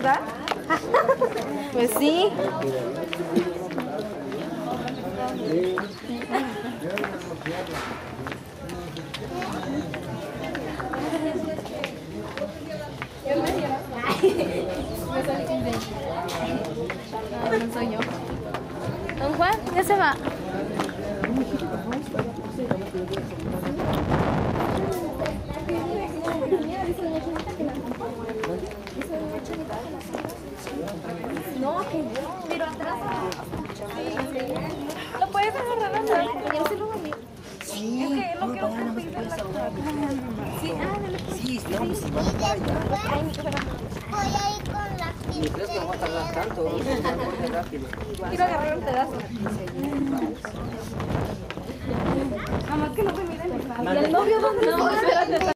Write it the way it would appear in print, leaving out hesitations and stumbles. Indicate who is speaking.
Speaker 1: ¿verdad? Pues sí. No soy yo. Don Juan, ya se va. No, que pero atrás. Lo puedes agarrar atrás. Yo se lo voy a.
Speaker 2: Sí,
Speaker 1: Es que lo
Speaker 2: no,
Speaker 1: quiero
Speaker 2: vaya, no me
Speaker 1: pedir
Speaker 2: puedes
Speaker 1: atrás. Sí,
Speaker 2: Sí, vamos, sí, vamos para allá.
Speaker 3: Voy a ir con la
Speaker 2: Ni crees que vamos a tardar tanto, vamos a ir rápido.
Speaker 1: quiero agarrar un pedazo. Mamá, que no me miren. ¿Y el novio dónde? No, espérate.